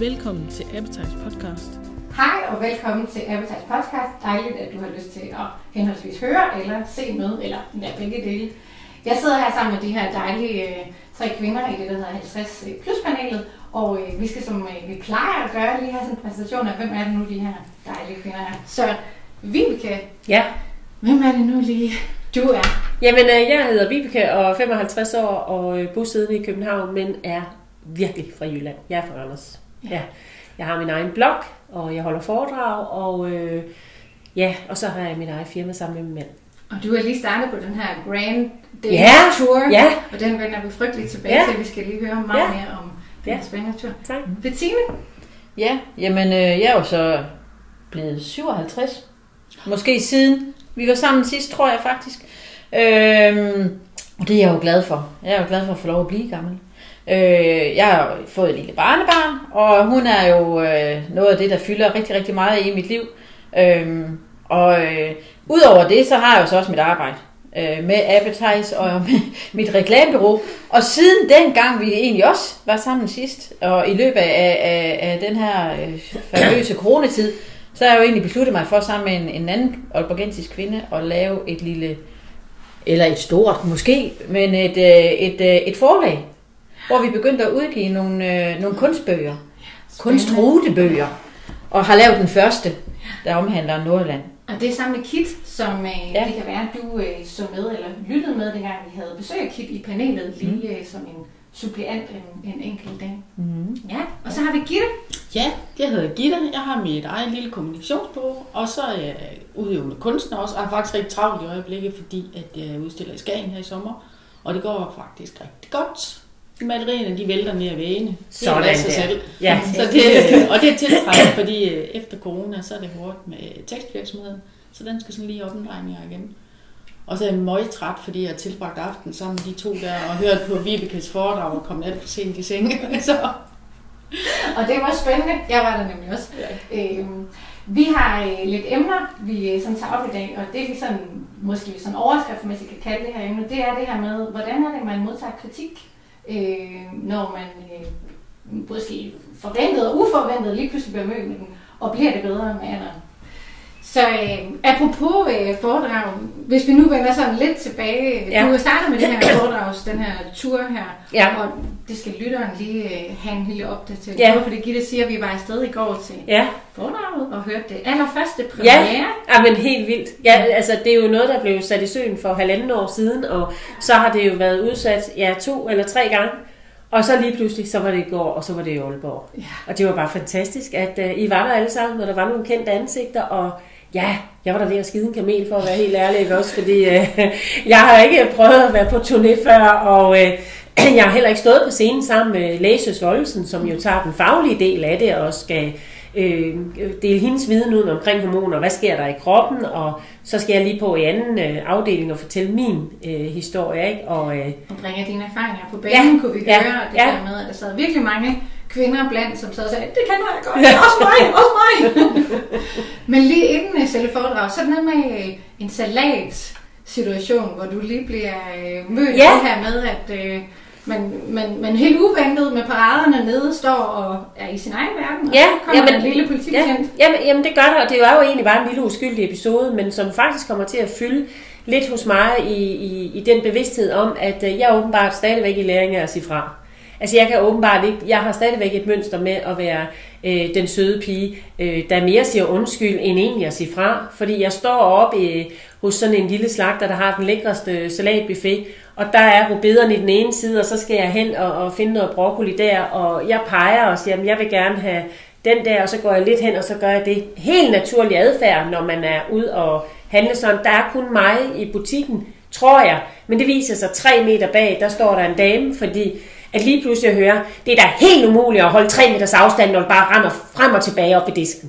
Velkommen til Appetites podcast. Hej og velkommen til Appetites podcast. Dejligt, at du har lyst til at henholdsvis høre eller se med, eller begge dele. Jeg sidder her sammen med de her dejlige tre kvinder i det, der hedder 50 plus panelet. Og vi skal, som vi plejer at gøre, lige have sådan en præsentation af, hvem er det nu, de her dejlige kvinder er. Så Vibeke, ja. Hvem er det nu lige, du er? Jamen, jeg hedder Vibeke og 55 år og bosiddende i København, men er virkelig fra Jylland. Jeg er fra Randers. Ja. Jeg har min egen blog, og jeg holder foredrag, og så har jeg min egen firma sammen med min mand. Og du er lige startet på den her Grand Day Tour, og den vender vi frygteligt tilbage til. Vi skal lige høre meget mere om den spændende tur. Tak. Bettine? Ja, jamen jeg er jo så blevet 57. Måske siden vi var sammen sidst, tror jeg faktisk. Og det er jeg jo glad for. Jeg er jo glad for at få lov at blive gammel. Jeg har fået et lille barnebarn, og hun er jo noget af det, der fylder rigtig, rigtig meget i mit liv. Udover det, så har jeg jo så også mit arbejde med Appetites og med mit reklamebureau. Og siden dengang vi egentlig også var sammen sidst, og i løbet af den her famøse coronatid, så har jeg jo egentlig besluttet mig for sammen med en anden aalborgensisk kvinde at lave et lille, eller et stort måske, men et forlag, hvor vi begyndte at udgive nogle kunstbøger, kunstrutebøger, og har lavet den første, der omhandler Nordjylland. Og det er sammen med Kit, som det kan være, du så med eller lyttede med, dengang vi havde besøg af Kit i panelet, lige som en suppleant en enkelt dag. Ja, og så har vi Gitte. Ja, jeg hedder Gitte. Jeg har mit eget lille kommunikationsbureau, og så er jeg udøvende kunstner også, og har faktisk rigtig travlt i øjeblikket, fordi at jeg udstiller i Skagen her i sommer, og det går faktisk rigtig godt. Malerierne, de vælter ned ad væggene. Sådan der. Selv. Ja. Så og det er tiltrækket, fordi efter corona, så er det hårdt med tekstvirksomheden, så den skal sådan lige op en drejning igen. Og så er jeg møgtræt, fordi jeg har tilbragt aften sammen med de to der, og hørt på Vibekes foredrag og kommet alt for sent i seng. Så. Og det var spændende. Jeg var der nemlig også. Ja. Vi har lidt emner, vi sådan tager op i dag, og det vi sådan, måske sådan overskriftmæssigt kan kalde det her emne, det er det her med, hvordan er det, man modtager kritik, når man måske forventet og uforventet lige pludselig bliver mødt med den, og bliver det bedre med alderen. Så apropos foredrag, hvis vi nu vender sådan lidt tilbage, du starter med det her foredrag, den her tur her, og det skal lytteren lige have en lille opdatering. Det var fordi Gitte siger, at vi var afsted i går til foredraget og hørte det allerførste premiere. Ja, men helt vildt. Ja, altså det er jo noget, der blev sat i søen for 1,5 år siden, og så har det jo været udsat 2 eller 3 gange. Og så lige pludselig, så var det i går, og så var det i Aalborg. Ja. Og det var bare fantastisk, at I var der alle sammen, og der var nogle kendte ansigter, og jeg var der ved at skide en kamel, for at være helt ærlig, ikke også? Fordi jeg har ikke prøvet at være på turné før, og jeg har heller ikke stået på scenen sammen med Læsøs Voldsen, som jo tager den faglige del af det, og skal dele hendes viden ud omkring hormoner, hvad sker der i kroppen, og så skal jeg lige på i anden afdeling og fortælle min historie, ikke? Og bringe dine erfaringer på banen, kunne vi høre, det der med, at der sad virkelig mange kvinder blandt, som så sagde, det kender jeg godt, også mig. Men lige inden selve foredrag, så er det med en salat-situation, hvor du lige bliver mødt det her med, at man helt uventet med paraderne nede står og er i sin egen verden, og så kommer en lille politibetjent. Jamen det gør det, og det var jo egentlig bare en lille uskyldig episode, men som faktisk kommer til at fylde lidt hos mig i den bevidsthed om, at jeg er åbenbart stadigvæk i læring af at sige fra. Altså jeg kan åbenbart ikke, jeg har stadigvæk et mønster med at være den søde pige, der mere siger undskyld end egentlig at sige fra. Fordi jeg står oppe hos sådan en lille slagter, der har den lækreste salatbuffet, og der er rubederne i den ene side, og så skal jeg hen og finde noget broccoli der, og jeg peger og siger, at jeg vil gerne have den der, og så går jeg lidt hen, og så gør jeg det. Helt naturlig adfærd, når man er ude og handle sådan. Der er kun mig i butikken, tror jeg, men det viser sig 3 meter bag, der står der en dame, fordi at lige pludselig hører, det er da helt umuligt at holde 3 meters afstand, når du bare render frem og tilbage op ved disken.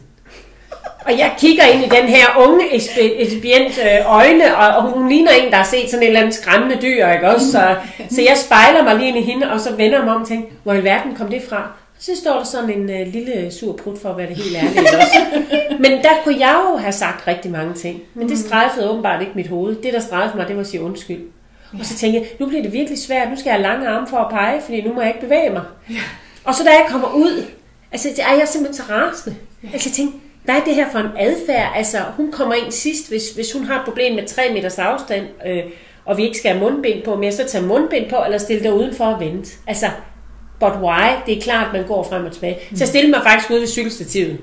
Og jeg kigger ind i den her unge ekspedient øjne, og hun ligner en, der har set sådan et eller andet skræmmende dyr, ikke også? Så jeg spejler mig lige ind i hende, og så vender jeg mig om og tænker, hvor i verden kom det fra? Så står der sådan en lille sur prut, for at være det helt ærligt også. Men der kunne jeg jo have sagt rigtig mange ting, men det strejfede åbenbart ikke mit hoved. Det, der strejfede mig, det var at sige undskyld. Og så tænkte jeg, nu bliver det virkelig svært, nu skal jeg have lange arme for at pege, fordi nu må jeg ikke bevæge mig. Og så da jeg kommer ud Altså, jeg er simpelthen så rasende. Altså, jeg tænkte, hvad er det her for en adfærd? Altså, hun kommer ind sidst, hvis hun har et problem med 3 meters afstand, og vi ikke skal have mundbind på, men jeg så tage mundbind på, eller stille dig udenfor og vente. Altså, but why? Det er klart, at man går frem og tilbage. Så jeg stillede mig faktisk ude ved cykelstativet.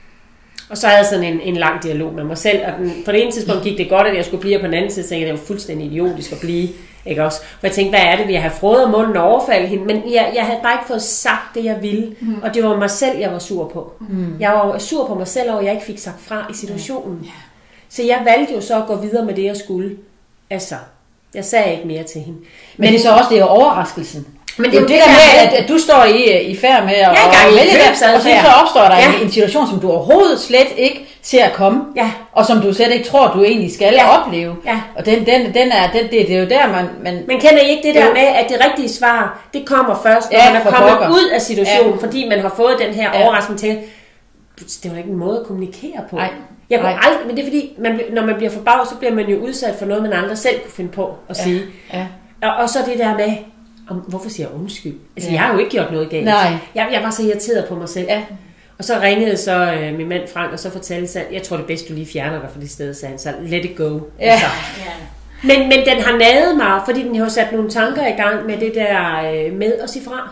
Og så havde jeg sådan en lang dialog med mig selv, og på det ene tidspunkt gik det godt, at jeg skulle blive, og på den anden side tænkte jeg, det var fuldstændig idiotisk at blive. Ikke også? For jeg tænkte, hvad er det, vi har frået munden og overfaldet hende? Men jeg havde bare ikke fået sagt det, jeg ville. Og det var mig selv, jeg var sur på. Jeg var sur på mig selv over, at jeg ikke fik sagt fra i situationen. Så jeg valgte jo så at gå videre med det, jeg skulle. Altså, jeg sagde ikke mere til hende. Men det er så også, det er overraskelsen. Men det er jo det der med, at du står i færd med at vælge det, og så opstår der en situation, som du overhovedet slet ikke ser at komme, og som du slet ikke tror, du egentlig skal opleve. Ja. Og det er jo der, man kender I ikke det der med, at det rigtige svar, det kommer først, når man er kommet ud af situationen, fordi man har fået den her overraskelse til, det var ikke en måde at kommunikere på. Jeg kunne aldrig, men det er fordi, når man bliver forbavset, så bliver man jo udsat for noget, man aldrig selv kunne finde på at sige. Og så det der med, hvorfor siger jeg undskyld? Altså, jeg har jo ikke gjort noget galt. Jeg var så irriteret på mig selv. Og så ringede så min mand Frank, og så fortalte sig, jeg tror det er bedst, du lige fjerner dig fra det sted, sagde han så, let it go. Altså. Men den har naget mig, fordi den har sat nogle tanker i gang med det der med at sige fra.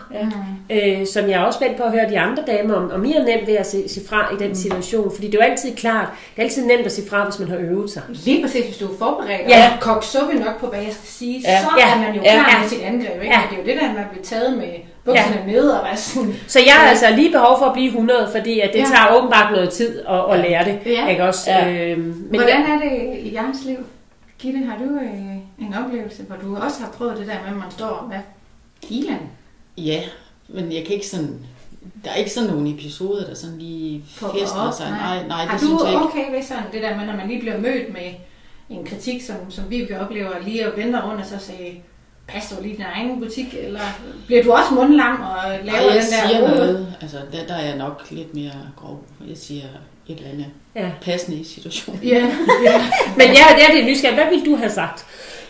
Som jeg er også spændt på at høre de andre damer om I er nemt ved at sige fra i den situation. Fordi det er jo altid klart, det er altid nemt at sige fra, hvis man har øvet sig. Lige præcis, hvis du er forberedt og kogt suppe nok på, hvad jeg skal sige, så er man jo klar med sit angreb. Ikke? Det er jo det der, man bliver taget med bukserne nede og være sådan. Så jeg har altså lige behov for at blive 100, fordi at det tager åbenbart noget tid at lære det. Ikke også? Men hvordan er det i jeres liv? Gitte, har du en oplevelse, hvor du også har prøvet det der med, at man står med kilen? Ja, men jeg kan ikke sådan... Der er ikke sådan nogle episoder, der sådan lige fester sig. Nej, det synes jeg ikke. Har du okay ved sådan det der med, når man lige bliver mødt med en kritik, som vi kan opleve, lige at vende rundt og så sige, pas du lige din egen butik, eller bliver du også mundlam og laver den der... Jeg siger noget. Altså, der er jeg nok lidt mere grov. Jeg siger et eller andet passende i situationen. Men jeg er det nysgerrig. Hvad ville du have sagt?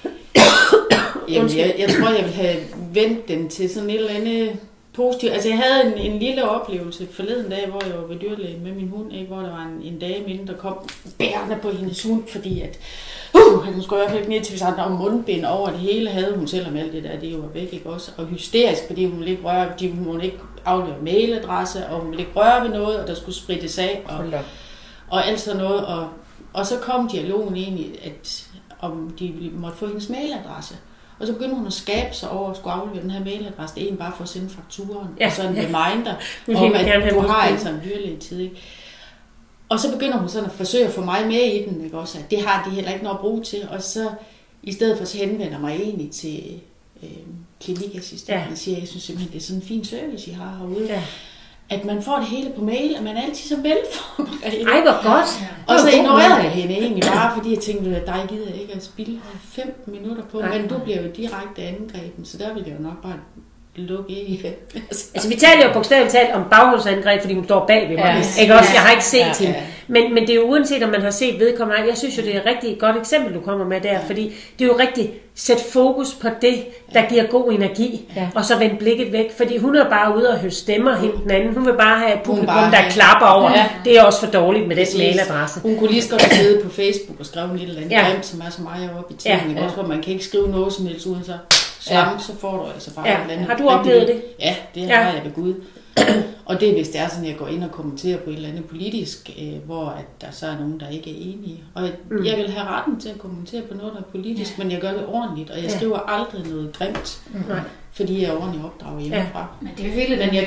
Jamen, jeg tror, jeg ville have vendt den til sådan et eller andet positivt. Altså, jeg havde en lille oplevelse forleden dag, hvor jeg var ved dyrlæge med min hund, ikke? Hvor der var en dame inde, der kom bærende på hendes hund, fordi at hun skulle i hvert fald ikke ned til, hvis han var mundbind over det hele, havde hun selvom alt det der, det jo var væk, ikke også? Og hysterisk, fordi hun ville ikke røre, fordi hun ville ikke aflevere mailadresse, og hun ville ikke røre ved noget, og der skulle sprittes af, og alt sådan noget. Og så kom dialogen egentlig, at om de måtte få hendes mailadresse. Og så begyndte hun at skabe sig over at skulle aflevere den her mailadresse. Det er egentlig bare for at sende fakturen. Og så en reminder om, at du har altså en dyrlæge tid. Ikke? Og så begynder hun sådan at forsøge at få mig med i den. Ikke? Også, at det har de heller ikke noget at bruge til. Og så i stedet for så henvender mig egentlig til klinikassistenten og siger, jeg synes simpelthen, det er sådan en fin service, I har herude. At man får det hele på mail, og man er altid så velforberedt. Ej, hvor godt. Og så ignorerede jeg hende egentlig bare, fordi jeg tænkte, at dig gider ikke at spilde 5 minutter på, men du bliver jo direkte angrebet, så der vil jeg jo nok bare lukke i. Altså, vi taler jo bogstaveligt talt om bagholdsangreb, fordi hun står bag ved mig. Ikke også? Jeg har ikke set hende. Men det er jo uanset, om man har set vedkommende. Jeg synes jo, det er et rigtig godt eksempel, du kommer med der, fordi det er jo rigtig sæt fokus på det, der giver god energi, og så vend blikket væk, fordi hun er bare ude og høre stemmer hende den anden. Hun vil bare have et publikum, der klapper over. Det er også for dårligt med den mailadresse. Hun kunne lige så godt sidde på Facebook og skrive en lille anden som er så meget oppe i tingene, også hvor man kan ikke skrive noget som helst uden så så får du altså bare et eller andet. Har du oplevet det? Ja, det har jeg ved Gud. Og det er, hvis det er sådan, at jeg går ind og kommenterer på et eller andet politisk, hvor at der så er nogen, der ikke er enige. Og jeg vil have retten til at kommentere på noget, der er politisk, men jeg gør det ordentligt, og jeg skriver aldrig noget grimt, fordi jeg er ordentligt opdraget hjemmefra. Men det er jo hele den,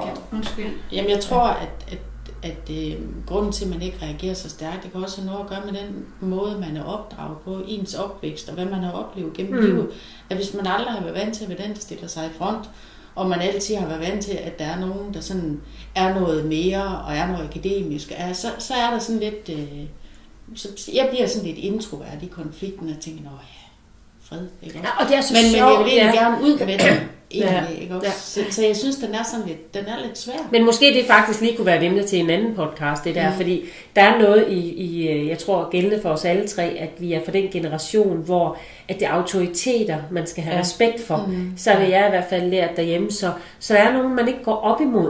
jeg tror, at grunden til, at man ikke reagerer så stærkt, det kan også have noget at gøre med den måde, man er opdraget på, ens opvækst, og hvad man har oplevet gennem livet. At hvis man aldrig har været vant til at være den, der stiller sig i front, og man altid har været vant til, at der er nogen, der sådan er noget mere, og er noget akademisk, så er der sådan lidt... Så jeg bliver sådan lidt introvert i konflikten, og tænker, fred, ikke også? Ja, og det er så men jeg vil egentlig gerne ud med den. Ikke også? Så jeg synes, den er lidt svær. Men måske det faktisk lige kunne være et emne til en anden podcast, det der, fordi der er noget i, jeg tror, gældende for os alle tre, at vi er fra den generation, hvor at det er autoriteter, man skal have respekt for. Så er det jeg i hvert fald lært derhjemme, så er nogen, man ikke går op imod.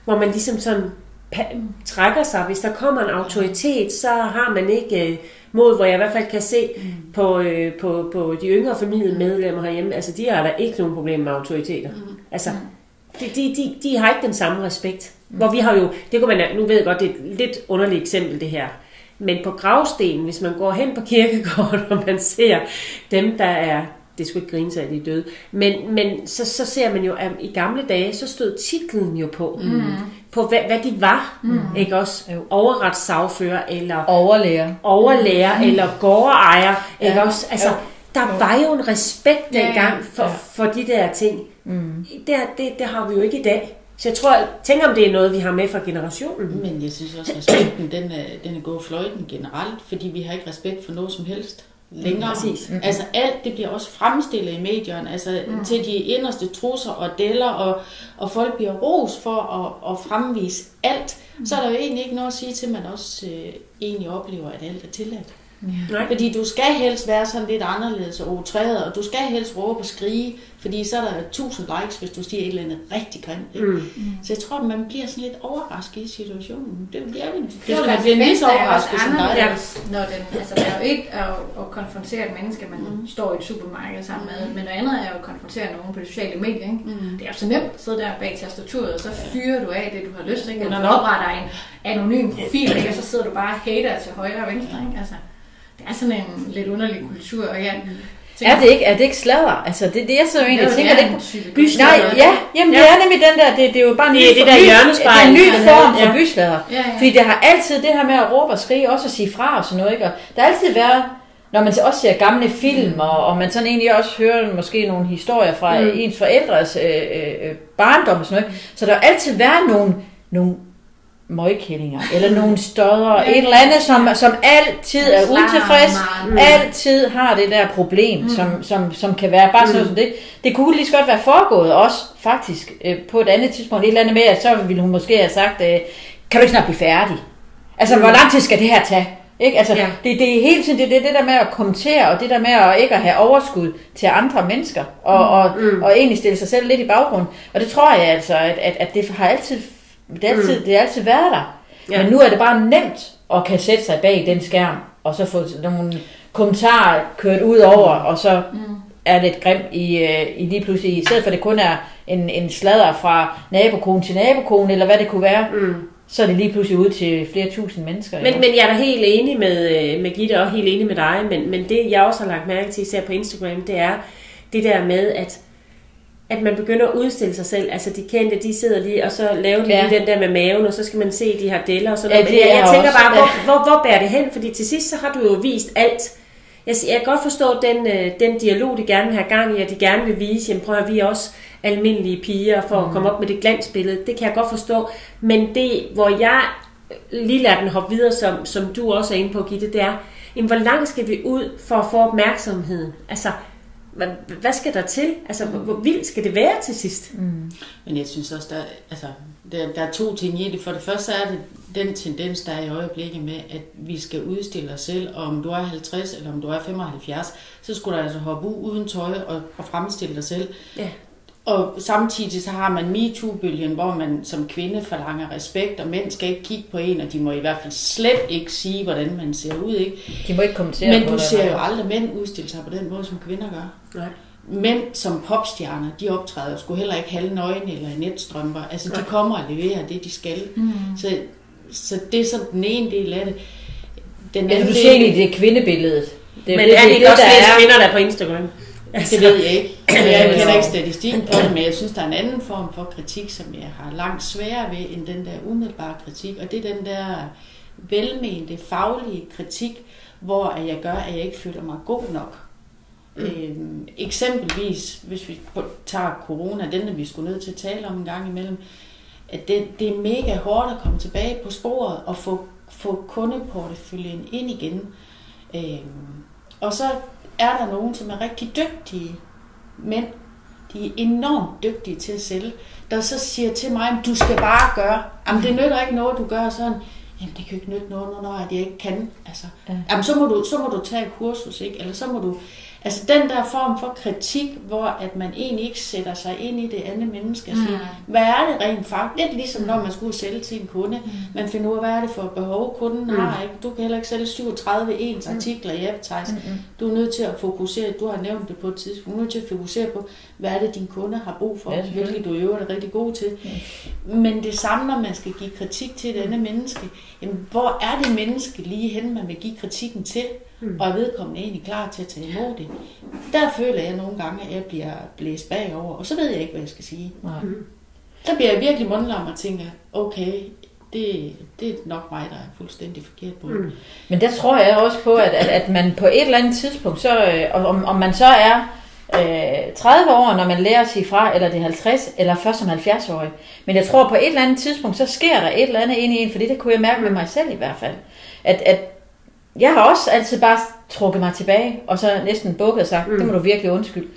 hvor man ligesom sådan trækker sig. Hvis der kommer en autoritet, så har man ikke mod, hvor jeg i hvert fald kan se på de yngre familiemedlemmer herhjemme, altså de har der ikke nogen problem med autoriteter. Altså, de har ikke den samme respekt. Hvor vi har jo, det kunne man, nu ved jeg godt, det er et lidt underligt eksempel det her, men på gravstenen, hvis man går hen på kirkegården, og man ser dem, der er, det skulle ikke grine sig, at de er døde, men så ser man jo, at i gamle dage, så stod titlen jo på hvad de var, ikke også? Overretssagfører, eller overlærer eller gårdejer, ikke også? Altså, der var jo en respekt dengang for de der ting. Det har vi jo ikke i dag. Så jeg tænker, om det er noget, vi har med fra generationen. Men jeg synes også, at respekten, den er gået fløjten generelt, fordi vi har ikke respekt for noget som helst længere. Altså alt, det bliver også fremstillet i medierne, altså til de inderste trusser og deller, og folk bliver ros for at fremvise alt. Så er der jo egentlig ikke noget at sige til, at man også egentlig oplever, at alt er tilladt. Fordi du skal helst være sådan lidt anderledes og outræret, og du skal helst råbe og skrige, fordi så er der 1000 likes, hvis du siger et eller andet rigtig grimt. Så jeg tror, at man bliver sådan lidt overrasket i situationen. Det bliver vi. Det bliver en vis overrasket som dig. Når det er jo ikke at konfrontere et menneske, man står i et supermarked sammen med, men noget andet er jo at konfrontere nogen på de sociale medier. Ikke? Det er jo så nemt at sidde der bag tastaturet, og så fyrer du af det, du har lyst til. Eller du opretter en anonym profil, ikke? Og så sidder du bare og hater til højre og venstre. Ikke? Altså, det er sådan en lidt underlig kultur, og er det ikke sladder? Altså, det er jeg så egentlig tænker lidt. Bysladder. Nej, jamen det er nemlig den der, det er jo bare en ny form for bysladder. Fordi det har altid det her med at råbe og skrige, også at sige fra og sådan noget, ikke? Og der har altid været, når man også ser gamle film, og man sådan egentlig også hører måske nogle historier fra ens forældres barndom og sådan noget, så der har altid været nogle møgkællinger, eller nogle stodder, et eller andet, som altid er utilfreds, altid har det der problem, som kan være bare sådan som det. Det kunne lige så godt være foregået også, faktisk, på et andet tidspunkt, et eller andet med, at så ville hun måske have sagt, kan du ikke snart blive færdig? Altså, hvor lang tid skal det her tage? Ikke? Altså, det er hele tiden det der med at kommentere, og det der med at ikke at have overskud til andre mennesker, og egentlig stille sig selv lidt i baggrunden. Og det tror jeg altså, at det har altid det har altid været der. Men nu er det bare nemt at kan sætte sig bag den skærm, og så få nogle kommentarer kørt ud over, og så er lidt grimt i lige pludselig, i stedet for det kun er en sladder fra nabokone til nabokone, eller hvad det kunne være, så er det lige pludselig ud til flere tusind mennesker. Men jeg er da helt enig med Gitte, og helt enig med dig, men det jeg også har lagt mærke til, især på Instagram, det er det der med, at man begynder at udstille sig selv. Altså de kendte, de sidder lige, og så laver de lige den der med maven, og så skal man se de her deller og sådan noget. Jeg tænker bare, hvor bærer det hen? Fordi til sidst, så har du jo vist alt. Jeg kan godt forstå den dialog, de gerne vil have gang i, at de gerne vil vise, jamen prøv at vi er også almindelige piger, for at komme op med det glansbillede. Det kan jeg godt forstå. Men det, hvor jeg lige lader den hoppe videre, som du også er inde på, Gitte, det er, jamen, hvor langt skal vi ud for at få opmærksomheden? Altså, hvad skal der til? Altså, hvor vildt skal det være til sidst? Men jeg synes også, der er to ting i det. For det første er det den tendens, der er i øjeblikket med, at vi skal udstille os selv, og om du er 50 eller om du er 75, så skulle du altså hoppe uden tøj og fremstille dig selv. Ja. Og samtidig så har man MeToo-bølgen, hvor man som kvinde forlanger respekt, og mænd skal ikke kigge på en, og de må i hvert fald slet ikke sige, hvordan man ser ud, ikke? De må ikke kommentere men på det. Men du ser jo aldrig mænd udstille sig på den måde, som kvinder gør. Nej. Mænd som popstjerner, de optræder sgu heller ikke halvnøgne eller i netstrømper. Altså, de kommer og leverer det, de skal. Så det er sådan den ene del af det. Den anden du ser egentlig det kvindebilledet. Men er det ikke også flest kvinder, der på Instagram? Det ved jeg ikke. Jeg kender ikke statistikken på det, men jeg synes, der er en anden form for kritik, som jeg har langt sværere ved, end den der umiddelbare kritik. Og det er den der velmente, faglige kritik, hvor jeg gør, at jeg ikke føler mig god nok. Eksempelvis, hvis vi tager corona, den der vi skulle nødt til at tale om en gang imellem, at det er mega hårdt at komme tilbage på sporet og få kundeporteføljen ind igen. Og så er der nogen, som er rigtig dygtige mænd, de er enormt dygtige til at sælge, der så siger til mig, du skal bare gøre, jamen det nytter ikke noget, du gør sådan, jamen det kan ikke nytte noget, når jeg ikke kan, altså, jamen så må du tage et kursus, ikke, eller så må du, Altså den der form for kritik, hvor at man egentlig ikke sætter sig ind i det andet menneske og siger, hvad er det rent faktisk? Lidt ligesom når man skulle sælge til en kunde. Man finder ud af, hvad er det for behov, kunden har. Ikke? Du kan heller ikke sælge 37 ens artikler i Appetize. Du er nødt til at fokusere, du har nævnt det på et tidspunkt, du er nødt til at fokusere på, hvad er det din kunde har brug for, hvilket du i øvrigt er rigtig god til. Men det samme, når man skal give kritik til et andet menneske, jamen, hvor er det menneske lige hen, man vil give kritikken til? Og er vedkommende egentlig klar til at tage imod det. Der føler jeg nogle gange, at jeg bliver blæst bagover, og så ved jeg ikke, hvad jeg skal sige. Så bliver jeg virkelig mundlam og tænker, okay, det er nok mig, der er fuldstændig forkert på det. Men der tror jeg også på, at man på et eller andet tidspunkt, så, om man så er 30 år, når man lærer at sige fra, eller det er 50, eller først som 70-årig. Men jeg tror på et eller andet tidspunkt, så sker der et eller andet ind i en, for det kunne jeg mærke med mig selv i hvert fald. At jeg har også altid bare trukket mig tilbage, og så næsten bukket og sagt, det må du virkelig undskylde.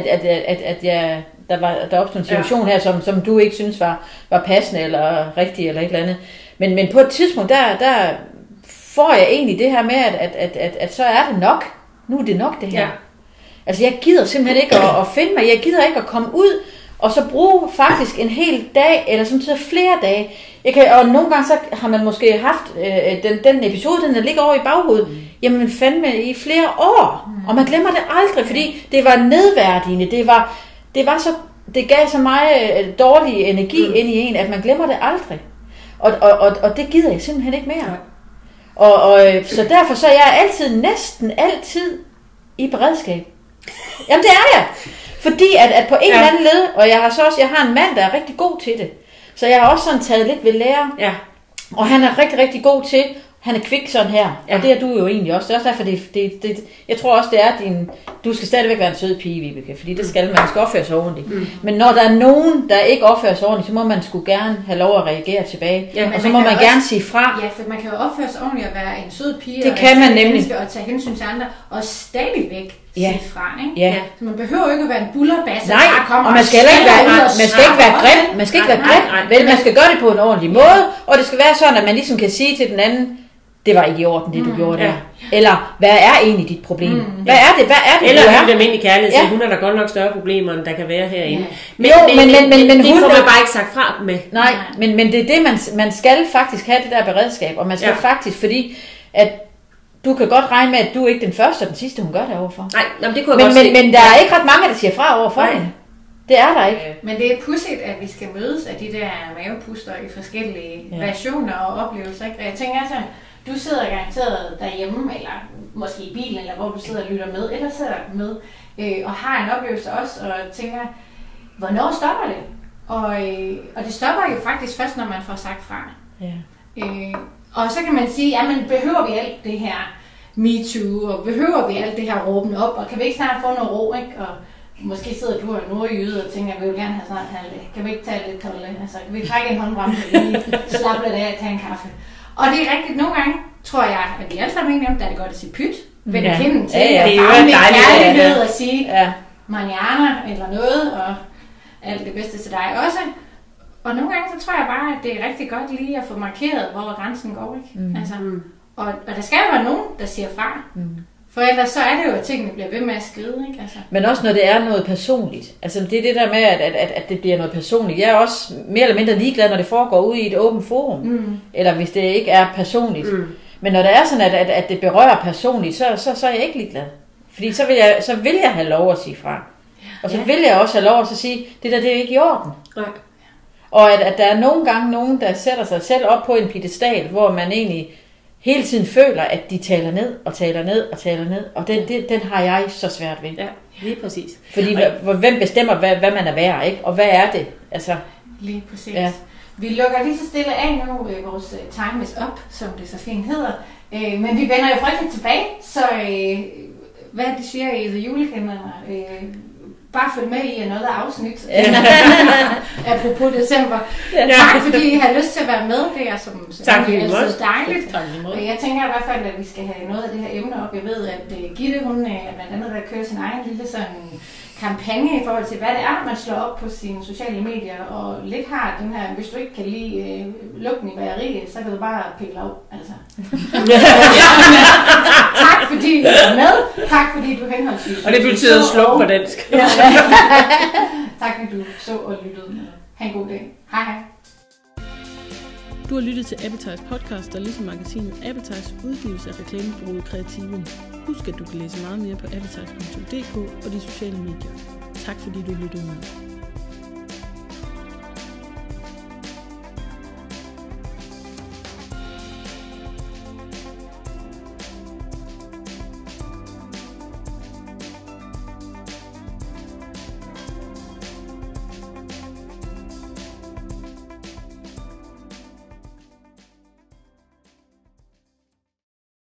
Der opstod en situation her, som du ikke synes var passende, eller rigtig, eller et eller andet. Men på et tidspunkt, der får jeg egentlig det her med, at så er det nok. Nu er det nok det her. Ja. Altså jeg gider simpelthen ikke at finde mig, jeg gider ikke at komme ud, og så bruge faktisk en hel dag, eller samtidig flere dage. Og nogle gange så har man måske haft den episode, den der ligger over i baghovedet, jamen fandme i flere år, og man glemmer det aldrig, fordi det var nedværdigende, det gav så meget dårlig energi ind i en, at man glemmer det aldrig. Og det gider jeg simpelthen ikke mere. Så derfor så er jeg næsten altid i beredskab. Jamen det er jeg. Fordi at på en eller anden led, og jeg har en mand, der er rigtig god til det. Så jeg har også sådan taget lidt ved lære. Ja. Og han er rigtig, rigtig god til, han er kvik sådan her. Ja. Og det er du jo egentlig også. Det er også derfor, jeg tror også, det er du skal stadigvæk være en sød pige, Vibeke. Fordi det skal man skal opføre sig ordentligt. Men når der er nogen, der ikke opfører sig ordentligt, så må man sgu gerne have lov at reagere tilbage. Ja, og så må man gerne sige fra. Ja, for man kan jo opføre sig ordentligt og være en sød pige. Det kan man nemlig. Og tage hensyn til andre. Og stadigvæk sige fra, ikke? Ja. Så man behøver ikke at være en bullerbasse. Nej, og man skal ikke være grim. Man skal ikke være grim. Vel, man skal gøre det på en ordentlig måde. Og det skal være sådan, at man ligesom kan sige til den anden, det var ikke i orden, det du gjorde der. Eller, hvad er egentlig dit problem? Hvad er det? Eller hun er almindelig kærlighed, så hun er der godt nok større problemer, end der kan være herinde. Men det får man bare ikke sagt fra med. Nej, men det er det, man skal faktisk have det der beredskab. Og man skal faktisk, fordi at du kan godt regne med, at du er ikke den første og den sidste, hun gør det overfor. Nej, det kunne jeg godt se. Men der er ikke ret mange, der siger fra overfor hende. Det er der ikke. Men det er pudsigt, at vi skal mødes af de der mavepuster i forskellige versioner og oplevelser. Ikke? Og jeg tænker sådan, du sidder garanteret derhjemme, eller måske i bilen, eller hvor du sidder og lytter med, eller sidder med, og har en oplevelse også, og tænker, hvornår stopper det? Og det stopper jo faktisk først, når man får sagt fra. Ja. Og så kan man sige, jamen behøver vi alt det her MeToo, og behøver vi alt det her råben op, og kan vi ikke snart få noget ro, ikke? Og måske sidder du og nordjyde og tænker, at vi vil gerne have snart halvdage. Kan vi ikke tage lidt kolde? Altså, kan vi trække en håndbremse og lige slappe lidt af og tage en kaffe? Og det er rigtigt. Nogle gange tror jeg, at vi alle sammen enige om, der er det godt at sige pyt. Vende kinden til, og famle kærlighed og sige manjana eller noget, og alt det bedste til dig også. Og nogle gange så tror jeg bare, at det er rigtig godt lige at få markeret, hvor grænsen går. Ikke? Altså, og der skal jo være nogen, der siger fra. For ellers så er det jo, at tingene bliver ved med at skride. Ikke? Altså. Men også når det er noget personligt. Altså det er det der med, at det bliver noget personligt. Jeg er også mere eller mindre ligeglad, når det foregår ude i et åbent forum. Eller hvis det ikke er personligt. Men når det er sådan, at det berører personligt, så er jeg ikke ligeglad. Fordi så vil jeg have lov at sige fra. Og så vil jeg også have lov at sige, det er ikke i orden. Nej. Og at der er nogle gange nogen, der sætter sig selv op på en piedestal, hvor man egentlig hele tiden føler, at de taler ned og taler ned og taler ned. Og den har jeg så svært ved. Ja, lige præcis. Fordi hvem bestemmer, hvad man er værd, ikke? Og hvad er det? Altså, lige præcis. Ja. Vi lukker lige så stille af nu. Vores time is up, som det så fint hedder. Men vi vender jo frygteligt tilbage. Så hvad de siger i The Julekalender, bare følg med i noget af afsnit. Apropos december. Tak fordi I har lyst til at være med. Det er som altid dejligt. Jeg tænker i hvert fald, at vi skal have noget af det her emne op. Jeg ved, at Gitte, hun er blandt andet, der kører sin egen lille sådan kampagne i forhold til, hvad det er, man slår op på sine sociale medier, og lidt har den her, hvis du ikke kan lide lugten i bageriet, så kan du bare pille af, altså. Tak fordi du er med, tak fordi du henholdsvis. Og det betyder sluk på dansk. Tak fordi du så og lyttede med. Ha' en god dag. Hej hej. Du har lyttet til Appetize podcast, der ligesom magasinet Appetize udgives af reklamebureauet Kreativum. Husk, at du kan læse meget mere på appetize.dk og de sociale medier. Tak fordi du lyttede med.